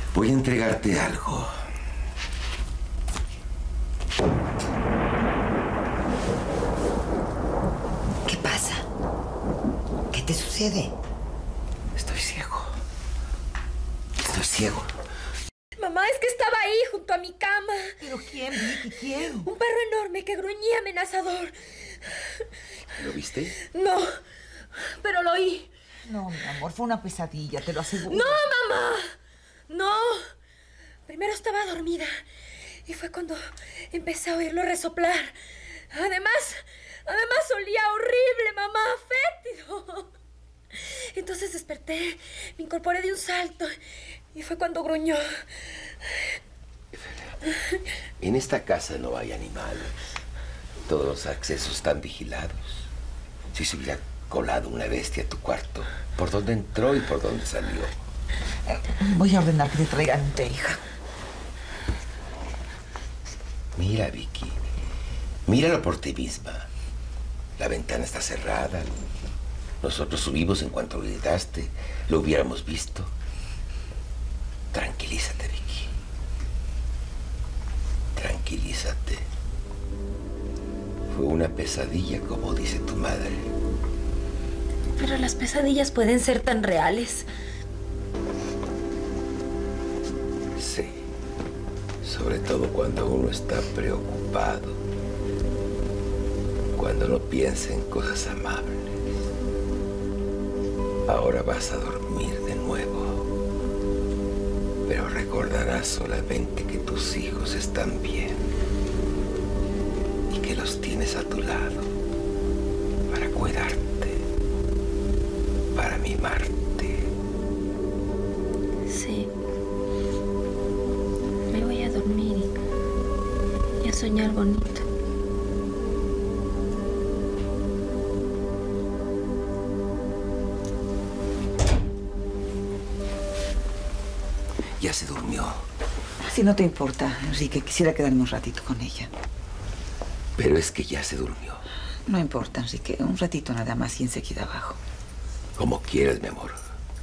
Voy a entregarte algo. ¿Qué pasa? ¿Qué te sucede? Estoy ciego. Estoy ciego. Mamá, es que estaba ahí, junto a mi cama. ¿Pero quién, Vicky? ¿Quién? Un perro enorme que gruñía amenazador. ¿Lo viste? No, pero lo oí. No, mi amor, fue una pesadilla, te lo aseguro. ¡No, mamá! ¡No! Primero estaba dormida y fue cuando empecé a oírlo resoplar. Además olía horrible, mamá, fétido. Entonces desperté, me incorporé de un salto y fue cuando gruñó. En esta casa no hay animales. Todos los accesos están vigilados. Si se hubiera colado una bestia a tu cuarto, ¿por dónde entró y por dónde salió? Voy a ordenar que te traigan un té, hija. Mira, Vicky. Míralo por ti misma. La ventana está cerrada. Nosotros subimos en cuanto gritaste. Lo hubiéramos visto. Tranquilízate, Vicky. Tranquilízate. Fue una pesadilla, como dice tu madre. Pero las pesadillas pueden ser tan reales. Sí. Sobre todo cuando uno está preocupado. Cuando no piensa en cosas amables. Ahora vas a dormir de nuevo. Pero recordarás solamente que tus hijos están bien. Y que los tienes a tu lado. Para cuidarte. Para mimarte. Sí. Me voy a dormir y a soñar bonito. Ya se durmió. Si no te importa, Enrique, quisiera quedarme un ratito con ella. Pero es que ya se durmió. No importa, Enrique, un ratito nada más y enseguida abajo. Como quieras, mi amor.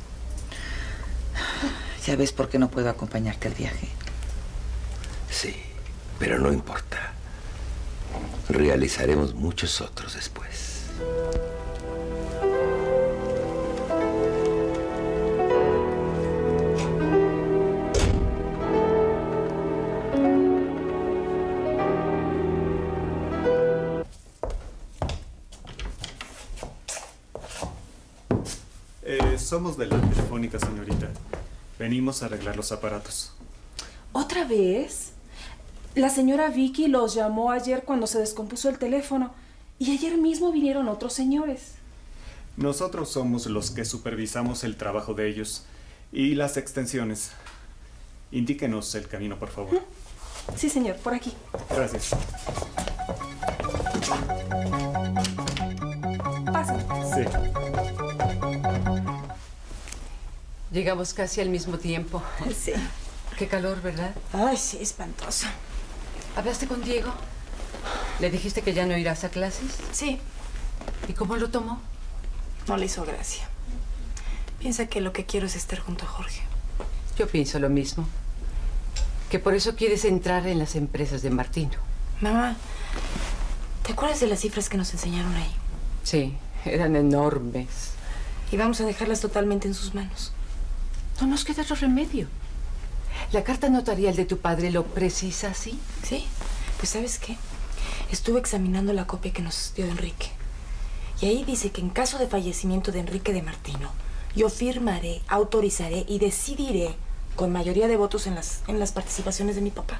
¿Ya ves por qué no puedo acompañarte al viaje? Sí, pero no importa. Realizaremos muchos otros después. Somos de la telefónica, señorita. Venimos a arreglar los aparatos. ¿Otra vez? La señora Vicky los llamó ayer cuando se descompuso el teléfono y ayer mismo vinieron otros señores. Nosotros somos los que supervisamos el trabajo de ellos y las extensiones. Indíquenos el camino, por favor. Sí, señor, por aquí. Gracias. Pasen. Sí. Llegamos casi al mismo tiempo. Sí. Qué calor, ¿verdad? Ay, sí, espantoso. ¿Hablaste con Diego? ¿Le dijiste que ya no irás a clases? Sí. ¿Y cómo lo tomó? No le hizo gracia. Piensa que lo que quiero es estar junto a Jorge. Yo pienso lo mismo. Que por eso quieres entrar en las empresas de Martino. Mamá, ¿te acuerdas de las cifras que nos enseñaron ahí? Sí, eran enormes. Y vamos a dejarlas totalmente en sus manos. No nos queda otro remedio. ¿La carta notarial de tu padre lo precisa así? Sí. Pues ¿sabes qué? Estuve examinando la copia que nos dio Enrique. Y ahí dice que en caso de fallecimiento de Enrique de Martino, yo firmaré, autorizaré y decidiré con mayoría de votos en las participaciones de mi papá.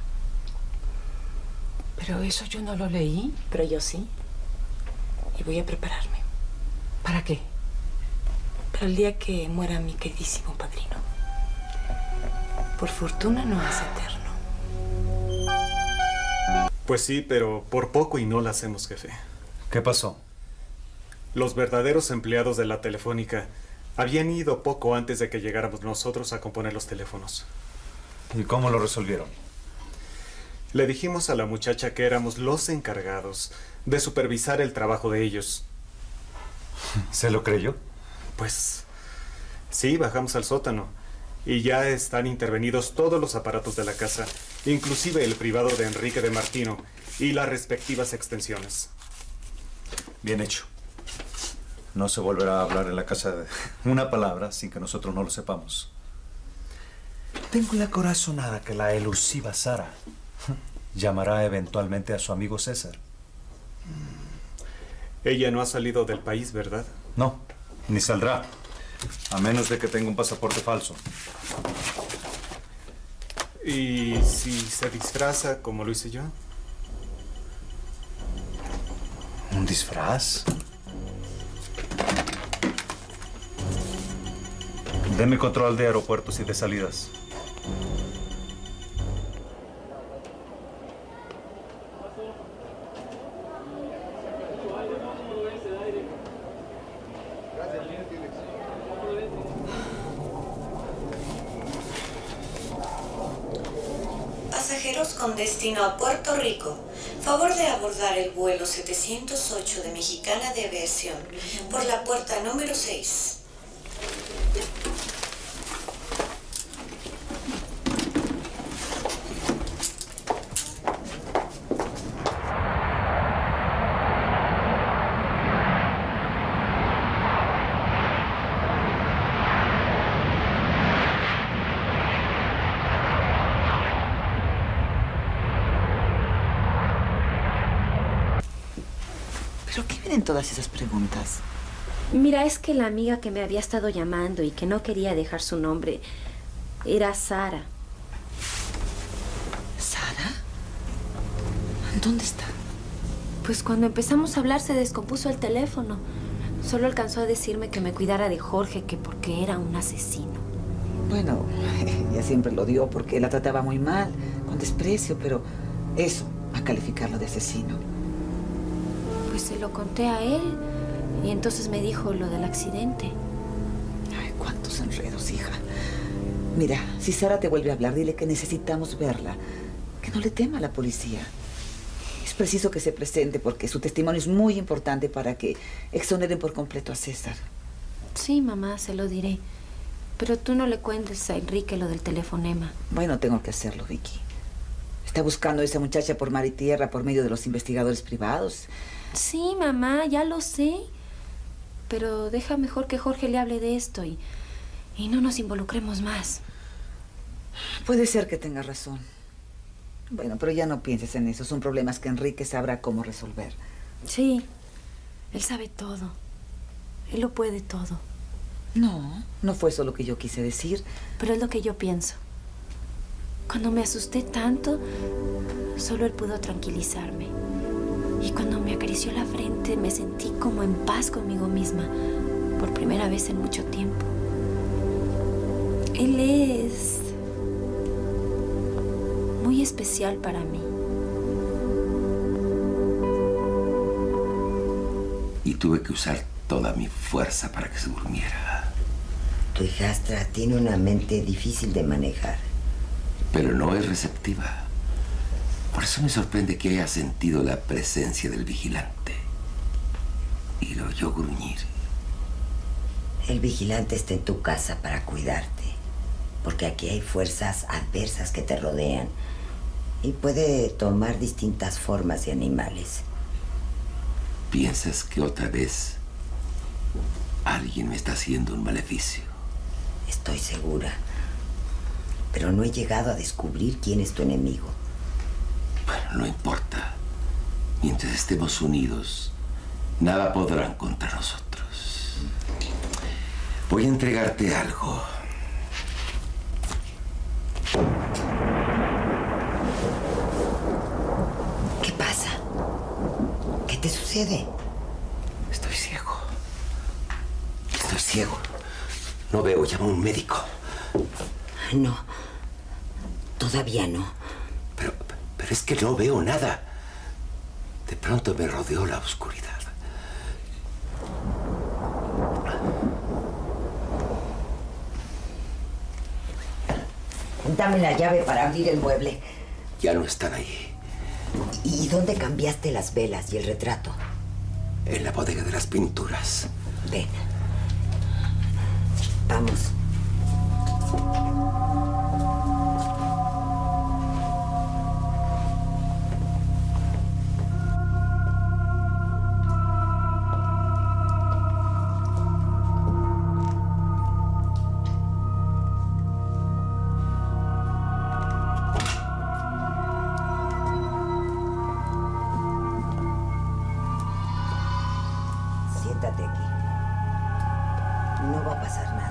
Pero eso yo no lo leí. Pero yo sí. Y voy a prepararme. ¿Para qué? Para el día que muera mi queridísimo padrino. Por fortuna no es eterno. Pues sí, pero por poco y no la hacemos, jefe. ¿Qué pasó? Los verdaderos empleados de la telefónica habían ido poco antes de que llegáramos nosotros a componer los teléfonos. ¿Y cómo lo resolvieron? Le dijimos a la muchacha que éramos los encargados de supervisar el trabajo de ellos. ¿Se lo creyó? Pues sí, bajamos al sótano Y ya están intervenidos todos los aparatos de la casa, inclusive el privado de Enrique de Martino y las respectivas extensiones. Bien hecho. No se volverá a hablar en la casa una palabra sin que nosotros no lo sepamos. Tengo la corazonada que la elusiva Sara llamará eventualmente a su amigo César. Ella no ha salido del país, ¿verdad? No, ni saldrá. A menos de que tenga un pasaporte falso. ¿Y si se disfraza como lo hice yo? ¿Un disfraz? Deme control de aeropuertos y de salidas. Pasajeros con destino a Puerto Rico, favor de abordar el vuelo 708 de Mexicana de Aviación por la puerta número 6. ¿Pero qué vienen todas esas preguntas? Mira, es que la amiga que me había estado llamando y que no quería dejar su nombre era Sara. ¿Sara? ¿Dónde está? Pues cuando empezamos a hablar se descompuso el teléfono. Solo alcanzó a decirme que me cuidara de Jorge, que porque era un asesino. Bueno, ella siempre lo dio porque la trataba muy mal, con desprecio, pero eso, a calificarlo de asesino. Pues se lo conté a él y entonces me dijo lo del accidente. Ay, cuántos enredos, hija. Mira, si Sara te vuelve a hablar, dile que necesitamos verla. Que no le tema a la policía. Es preciso que se presente porque su testimonio es muy importante para que exoneren por completo a César. Sí, mamá, se lo diré. Pero tú no le cuentes a Enrique lo del telefonema. Bueno, tengo que hacerlo, Vicky. Está buscando a esa muchacha por mar y tierra por medio de los investigadores privados. Sí, mamá, ya lo sé. Pero deja mejor que Jorge le hable de esto y no nos involucremos más. Puede ser que tenga razón. Bueno, pero ya no pienses en eso. Son problemas que Enrique sabrá cómo resolver. Sí, él sabe todo. Él lo puede todo. No, no fue eso lo que yo quise decir. Pero es lo que yo pienso. Cuando me asusté tanto, solo él pudo tranquilizarme. Y cuando me acarició la frente, me sentí como en paz conmigo misma, por primera vez en mucho tiempo. Él es muy especial para mí. Y tuve que usar toda mi fuerza para que se durmiera. Tu hijastra tiene una mente difícil de manejar. Pero no es receptiva. Por eso me sorprende que haya sentido la presencia del vigilante. Y lo oyó gruñir. El vigilante está en tu casa para cuidarte. Porque aquí hay fuerzas adversas que te rodean. Y puede tomar distintas formas de animales. ¿Piensas que otra vez alguien me está haciendo un maleficio? Estoy segura. Pero no he llegado a descubrir quién es tu enemigo. Bueno, no importa. Mientras estemos unidos, nada podrán contra nosotros. Voy a entregarte algo. ¿Qué pasa? ¿Qué te sucede? Estoy ciego. Estoy ciego. No veo. Llama a un médico. No. Todavía no. Pero es que no veo nada. De pronto me rodeó la oscuridad. Dame la llave para abrir el mueble. Ya no están ahí. ¿Y dónde cambiaste las velas y el retrato? En la bodega de las pinturas. Ven. Vamos. Siéntate aquí. No va a pasar nada.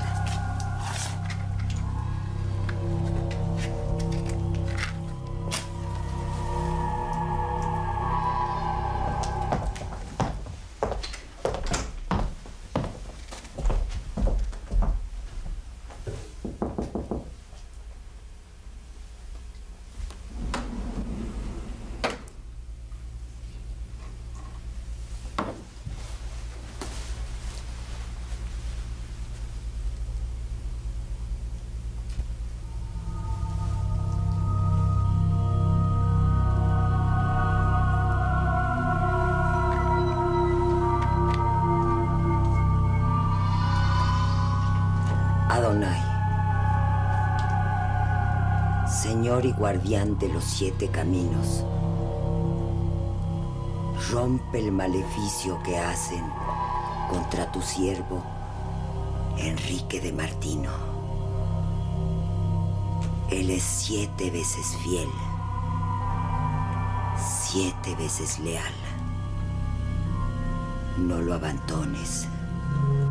Adonai, Señor y guardián de los 7 caminos, rompe el maleficio que hacen contra tu siervo Enrique de Martino. Él es 7 veces fiel, 7 veces leal. No lo abandones.